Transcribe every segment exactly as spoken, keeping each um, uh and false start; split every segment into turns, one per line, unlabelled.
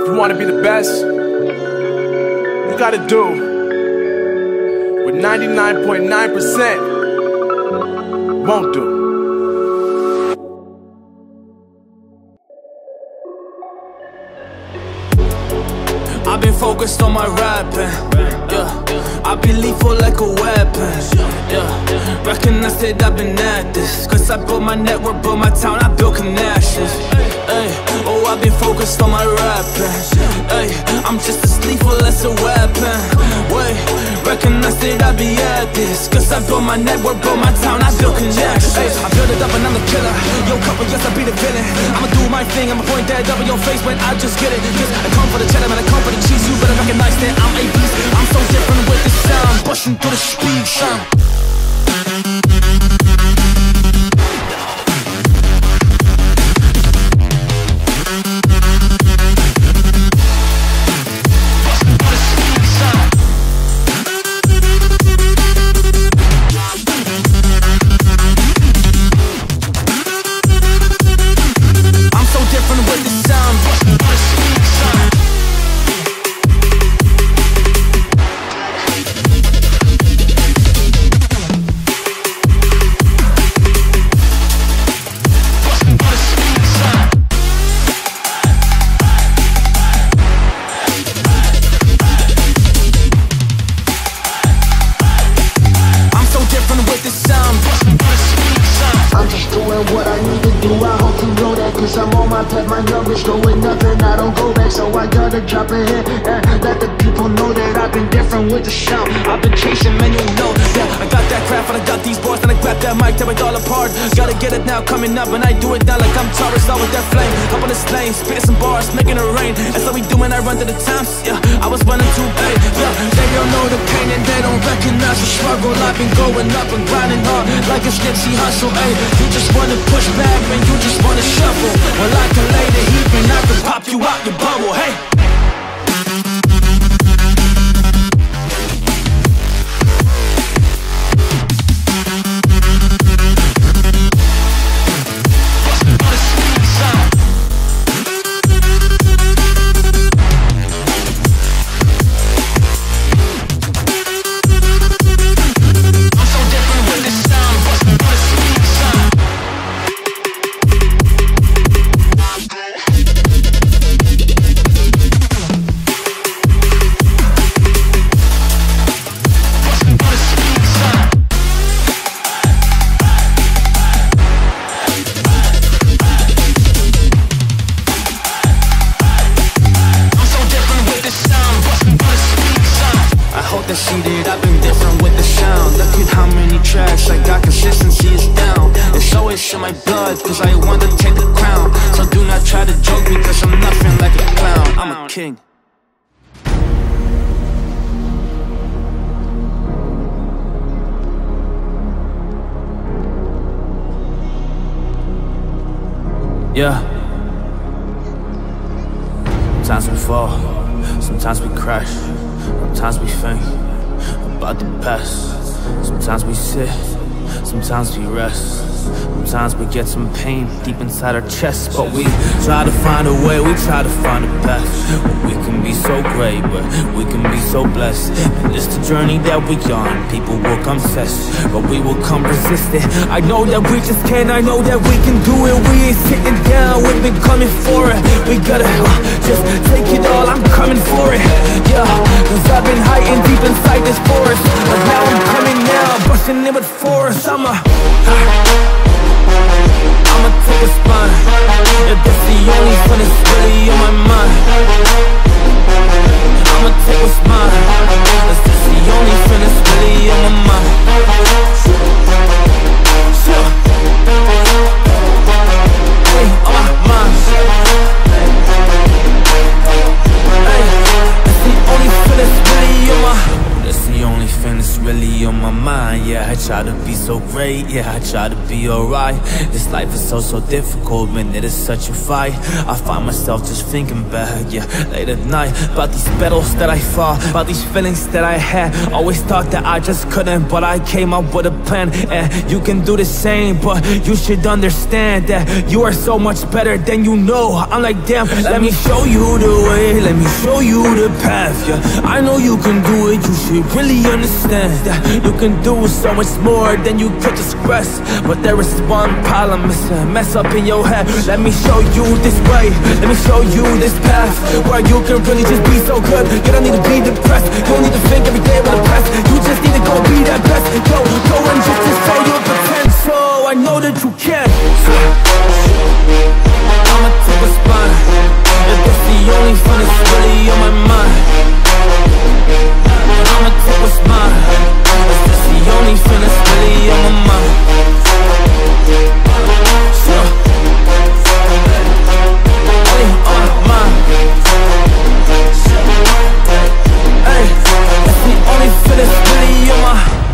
If you want to be the best, you gotta do what ninety-nine point nine percent won't do.
I've been focused on my rapping, yeah. I be lethal like a weapon, yeah. Recognize that I've been at this, cause I built my network, built my town, I built connections. Ay, oh, I've been focused on my rapping, ay, I'm just as lethal as a weapon. Wait, recognize that I be at this, cause I built my network, built my town, I built connections. Ay, I built it up and I'm the killer. Yo, couple yes, I be the villain. I'ma do my thing, I'ma point that up in your face when I just get it. Cause I come for the cheddar, man, I come for the cheese. You better recognize that I'm a beast. I'm so different with the sound, busting through the speed sound.
What I need to do, I hope you know that. Cause I'm on my path, my numbers going up and I don't go back. So I gotta drop a hit and let the people know that I've been different with the sound. I've been chasing, man, you know. Yeah, I got that craft and I got these bars and I grab that mic, tear it all apart. Gotta get it now, coming up, and I do it now like I'm Taurus, all with that flame. Up on this lane, spitting some bars, making it rain. That's how we do when I run to the towns. Yeah, I was running too big. Yeah, they don't know the pain and they don't recognize the struggle. I've been going up and grinding hard like a Nipsey Hussle. Ay, you just wanna push back, man, you just wanna shuffle. Well, I can lay the heat and I can pop you out your bubble. Hey. See that I've been different with the sound. Look at how many tracks I got, consistency is down. It's always in my blood, cause I want to take the crown. So do not try to joke me, cause I'm nothing like a clown. I'm a king. Yeah. Sometimes we fall, sometimes we crash, sometimes we faint about the past. Sometimes we sit, sometimes we rest. Sometimes we get some pain deep inside our chest, but we try to find a way, we try to find a path. We can be so great, but we can be so blessed. And it's the journey that we on. People will come test, but we will come resistant. I know that we just can, I know that we can do it. We ain't sitting down, we've been coming for it. We gotta uh, just take it all, I'm coming for it. Yeah, cause I've been hiding deep inside this forest, but now I'm coming now, busting it with force. I'm a uh, I'ma take a spine. If that's the only fun that's really on my mind, I'ma take what's mine. If that's the only fun that's really on my mind. So, hey, on my mind. Hey, that's the only fun that's really on my. That's the only thing that's really on my mind. Yeah, I try to be so great, yeah, I try to be alright. This life is so, so difficult, man, it is such a fight. I find myself just thinking back, yeah, late at night, about these battles that I fought, about these feelings that I had. Always thought that I just couldn't, but I came up with a plan. And you can do the same, but you should understand that you are so much better than you know. I'm like, damn, let me show you the way.
show you the path, yeah. I know you can do it, you should really understand that you can do so much more than you could just express. But there is one problem, it's a mess up in your head. Let me show you this way, let me show you this path, where you can really just be so good. You don't need to be depressed, you don't need to think every day about the past. You just need to go be that best. Go, go and just display your potential. I know that you can. I'ma take a spot, if it's the only fun that's really on my mind. I'ma take a spot, if it's the only fun that's really on my mind. So, only on my mind. Hey, it's the only fun that's really on my mind.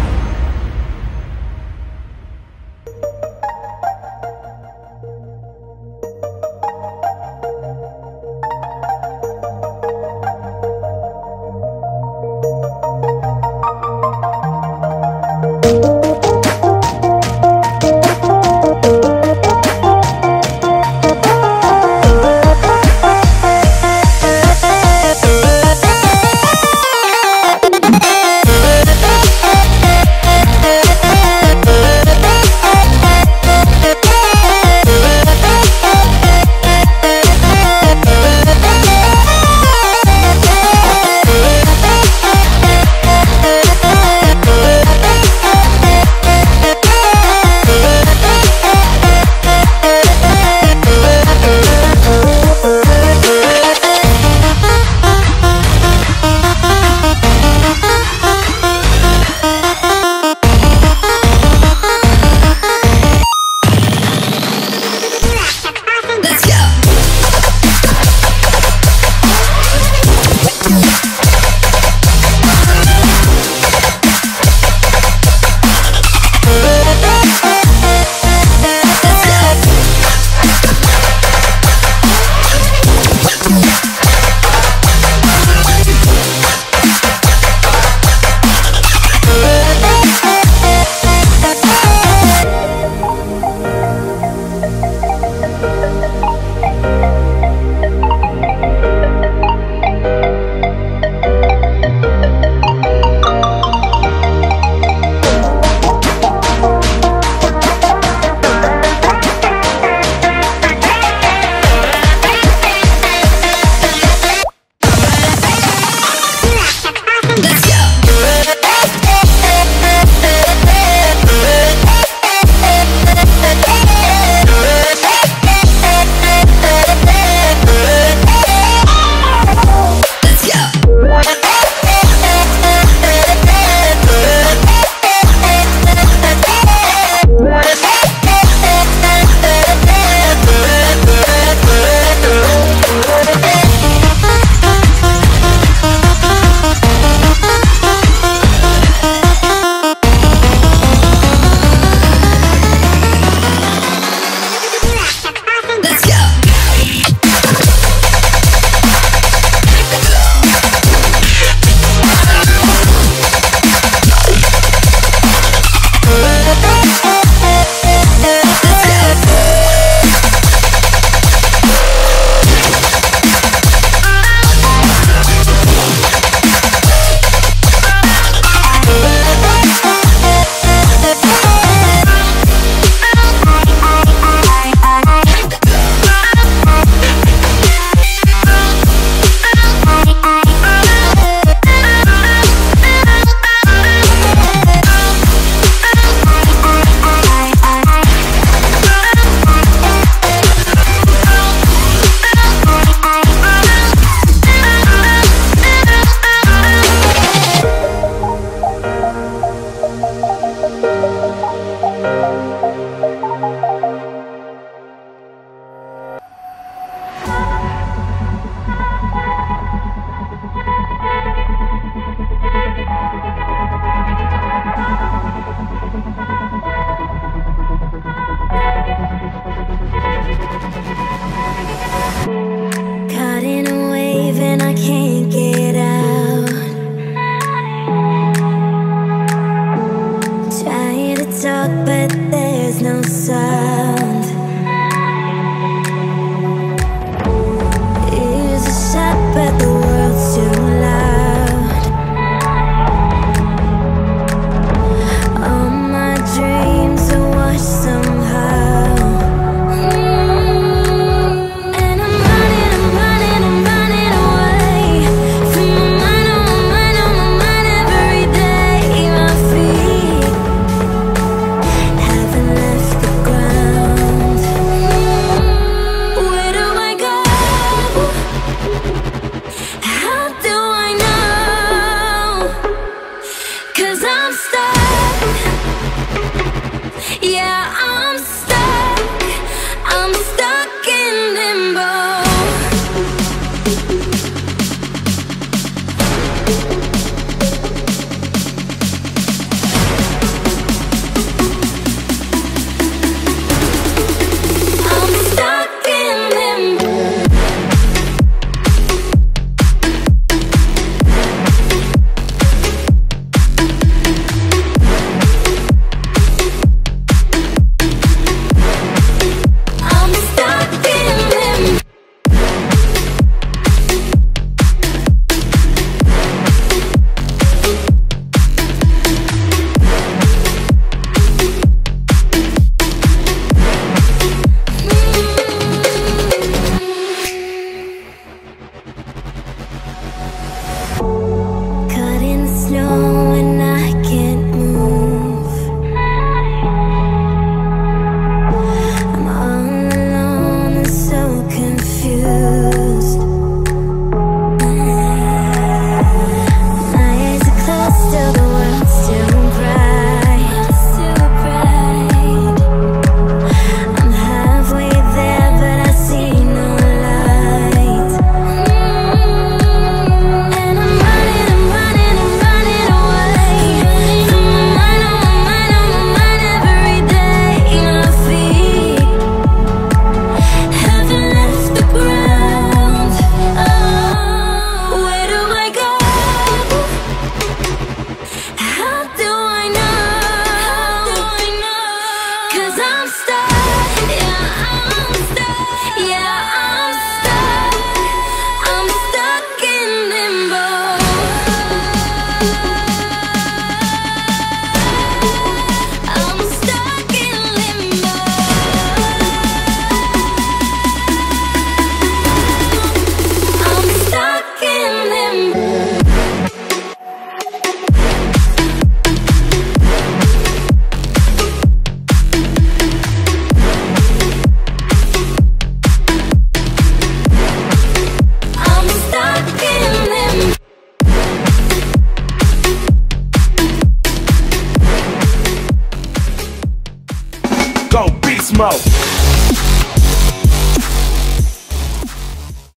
Go Beast Mode.